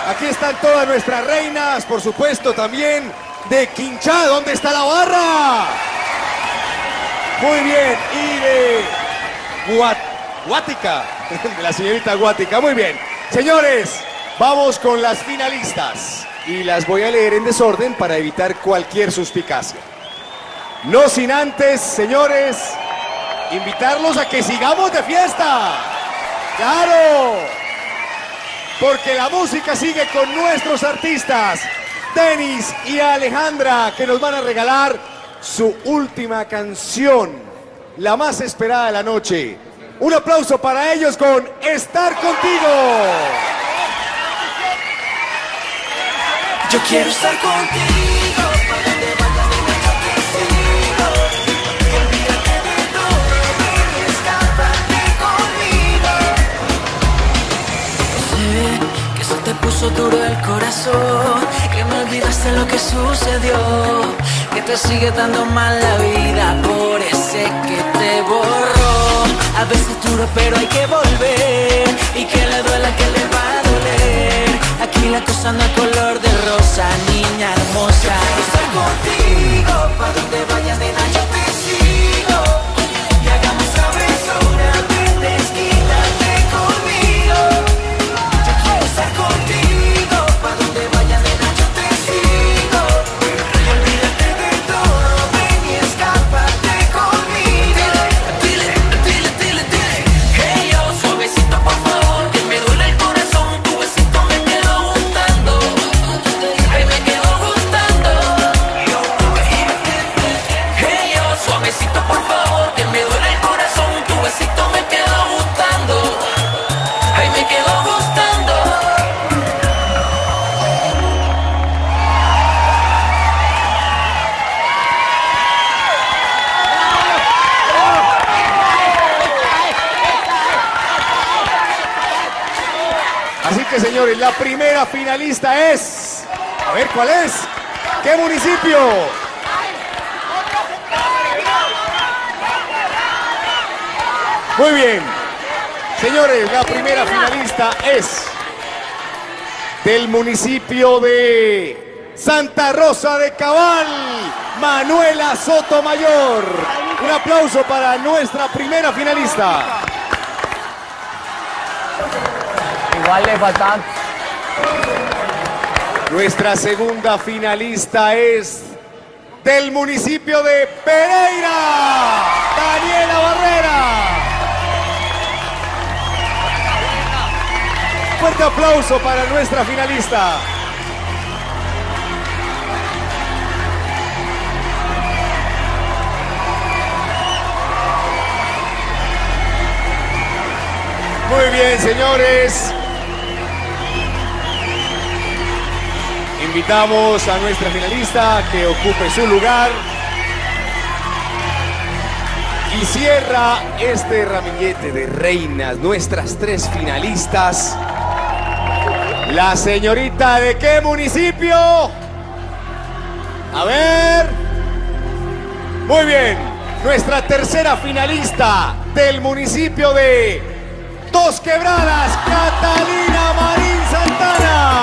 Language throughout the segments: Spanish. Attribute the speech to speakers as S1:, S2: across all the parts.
S1: Aquí están todas nuestras reinas, por supuesto también de Quinchá. ¿Dónde está la barra? Muy bien, y de Guática, de la señorita Guática. Muy bien. Señores, vamos con las finalistas. Y las voy a leer en desorden para evitar cualquier suspicacia. No sin antes, señores, invitarlos a que sigamos de fiesta. ¡Claro! Porque la música sigue con nuestros artistas, Denis y Alejandra, que nos van a regalar su última canción, la más esperada de la noche. Un aplauso para ellos con Estar Contigo.
S2: Yo quiero estar contigo, para donde vayas, nena, yo te sigo. Olvídate de todo, ven y escápate conmigo. Sé que se te puso duro el corazón, que me olvidaste lo que sucedió, que te sigue dando mal la vida por ese que te borró. A veces duro pero hay que volver, y que le duela que le va a doler. Aquí la cosa no es color de rosa, niña hermosa. Yo quiero estar contigo, pa' donde vayas, nena, yo te sigo. Y hagamos travesura, ven, desquítate conmigo. Yo quiero estar contigo, pa' donde vayas, nena, yo te sigo. Y olvídate de todo, ven y escápate conmigo. Dile, dile, dile, dile. Hey, yo, suavecito, por favor, que me duele el corazón, tu besito me quedó gustando. Ay, me quedó gustando. Hey, yo, suavecito, por favor, que me duele el corazón, tu besito me quedó gustando. Ay, me quedó gustando.
S1: Así que, señores, la primera finalista es... A ver, ¿cuál es? ¿Qué municipio? Muy bien. Señores, la primera finalista es del municipio de Santa Rosa de Cabal, Manuela Sotomayor. Un aplauso para nuestra primera finalista.
S3: Igual le faltan.
S1: Nuestra segunda finalista es del municipio de Pereira, Daniela Barrera. Fuerte aplauso para nuestra finalista. Muy bien, señores. Invitamos a nuestra finalista a que ocupe su lugar. Y cierra este ramillete de reinas, nuestras tres finalistas. La señorita ¿de qué municipio? A ver. Muy bien. Nuestra tercera finalista del municipio de Dos Quebradas, Catalina Marín Santana.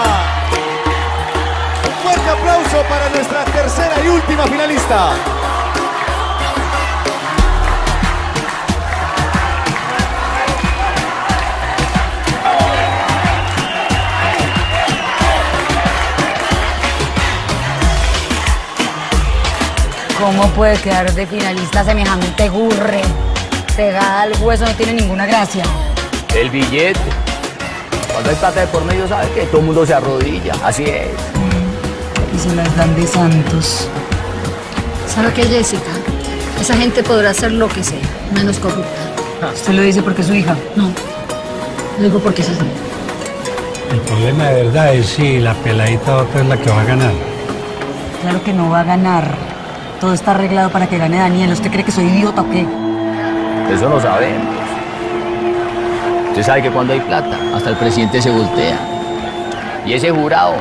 S1: Un fuerte aplauso para nuestra tercera y última finalista.
S4: ¿Cómo puede quedar de finalista semejante gurre? Pegada al hueso, no tiene ninguna gracia.
S3: El billete. Cuando hay plata de por medio, sabe que todo el mundo se arrodilla. Así es.
S4: Y se las dan de santos.
S5: ¿Sabe qué, Jessica? Esa gente podrá hacer lo que sea, menos corrupta.
S4: ¿Usted lo dice porque es su hija?
S5: No, lo digo porque es así.
S6: El problema de verdad es si la peladita otra es la que va a ganar.
S4: Claro que no va a ganar. Todo está arreglado para que gane Daniel. ¿Usted cree que soy idiota o qué?
S3: Eso lo sabemos. Usted sabe que cuando hay plata, hasta el presidente se voltea. Y ese jurado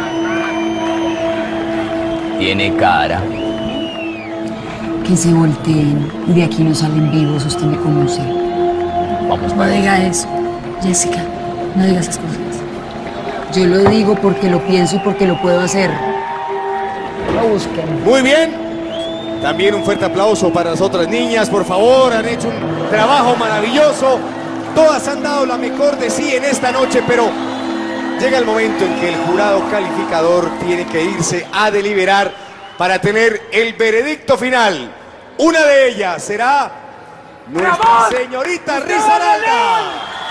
S3: tiene cara.
S4: Que se volteen y de aquí no salen vivos. Usted me conoce.
S3: Vamos
S5: No
S3: para
S5: diga eso, Jessica. No diga esas cosas.
S4: Yo lo digo porque lo pienso y porque lo puedo hacer. Lo busquen.
S1: Muy bien. También un fuerte aplauso para las otras niñas, por favor. Han hecho un trabajo maravilloso. Todas han dado la mejor de sí en esta noche, pero llega el momento en que el jurado calificador tiene que irse a deliberar para tener el veredicto final. Una de ellas será nuestra señorita Risaralda.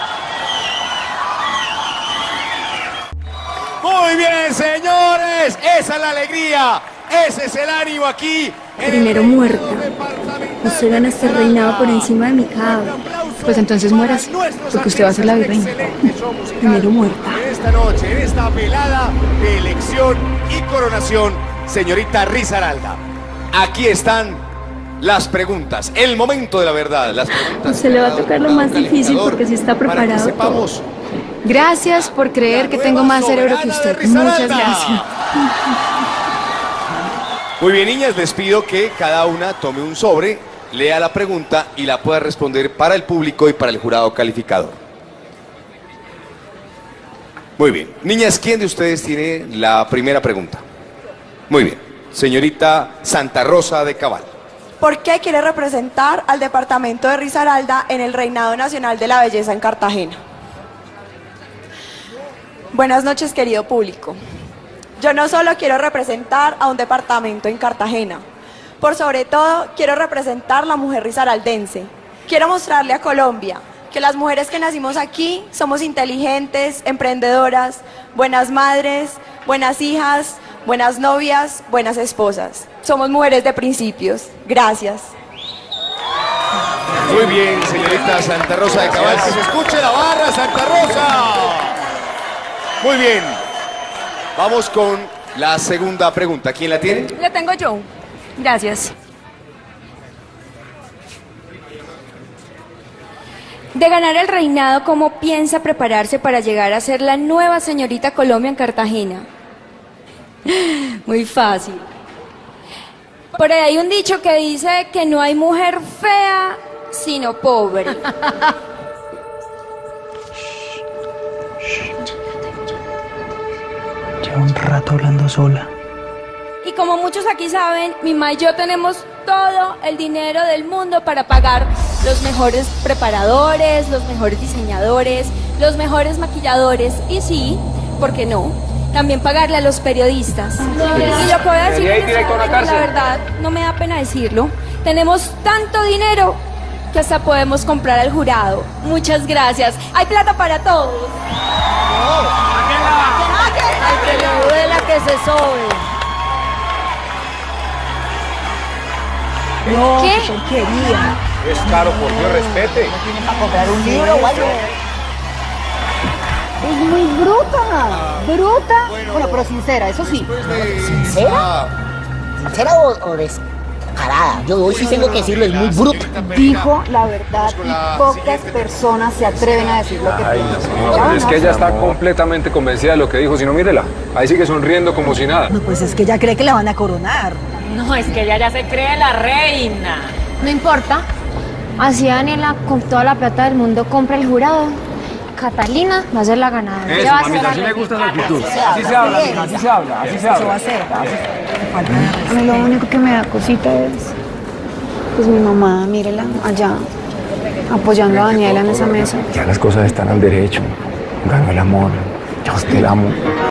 S1: Muy bien, señores. Esa es la alegría. Ese es el ánimo aquí.
S7: Primero muerta. Usted gana este reinado por encima de mi cadáver.
S8: Pues entonces mueras, porque usted va a ser la virreina.
S7: Primero muerta.
S1: En esta noche, en esta velada de elección y coronación, señorita Risaralda, aquí están las preguntas, el momento de la verdad. Las preguntas.
S7: Se le va a tocar lo más difícil porque sí está preparado.
S1: Para que sepamos.
S8: Gracias por creer que tengo más cerebro que usted. Muchas gracias.
S1: Muy bien, niñas, les pido que cada una tome un sobre, lea la pregunta y la pueda responder para el público y para el jurado calificador. Muy bien. Niñas, ¿quién de ustedes tiene la primera pregunta? Muy bien. Señorita Santa Rosa de Cabal.
S9: ¿Por qué quiere representar al departamento de Risaralda en el Reinado Nacional de la Belleza en Cartagena? Buenas noches, querido público. Yo no solo quiero representar a un departamento en Cartagena, por sobre todo quiero representar la mujer risaraldense. Quiero mostrarle a Colombia que las mujeres que nacimos aquí somos inteligentes, emprendedoras, buenas madres, buenas hijas, buenas novias, buenas esposas. Somos mujeres de principios. Gracias.
S1: Muy bien, señorita Santa Rosa de Cabal. Que se escuche la barra, Santa Rosa. Muy bien. Vamos con la segunda pregunta. ¿Quién la tiene?
S8: La tengo yo. Gracias.
S7: De ganar el reinado, ¿cómo piensa prepararse para llegar a ser la nueva señorita Colombia en Cartagena? Muy fácil. Por ahí hay un dicho que dice que no hay mujer fea, sino pobre.
S10: Lleva un rato hablando sola.
S7: Y como muchos aquí saben, mi mamá y yo tenemos todo el dinero del mundo para pagar los mejores preparadores, los mejores diseñadores, los mejores maquilladores y sí, ¿por qué no? También pagarle a los periodistas. Y lo que voy a decir en este momento, la verdad, no me da pena decirlo, tenemos tanto dinero que hasta podemos comprar al jurado. Muchas gracias. Hay plata para todos.
S4: Al que le duela que se sobe.
S5: No,
S8: ¿Qué?
S5: qué porquería.
S1: Es caro, por Dios, respete.
S5: ¿Tiene para comprar un libro o algo? Es muy bruta, bruta. Bueno, pero sincera, eso sí.
S1: ¿Sincera?
S11: ¿Sincera o descarada? Yo hoy sí tengo que decirlo, es muy bruta.
S5: Dijo la verdad y pocas personas se atreven a decir lo que piensan.
S12: No, pero es que ella está completamente convencida de lo que dijo, si no, mírela, ahí sigue sonriendo como si nada.
S5: No, pues es que ella cree que la van a coronar.
S4: No, es que ella ya se cree la reina.
S8: No importa. Así Daniela, con toda la plata del mundo, compra el jurado. Catalina va a ser la ganadora.
S12: Eso, mamita, así me gusta esa actitud. Así se habla, mija, así se habla, así se habla.
S5: Eso va a ser.
S7: A mí lo único que me da cosita es pues mi mamá, mírela, allá, apoyando a Daniela en esa mesa.
S10: Ya las cosas están al derecho. Ganó el amor. Ya usted la amo.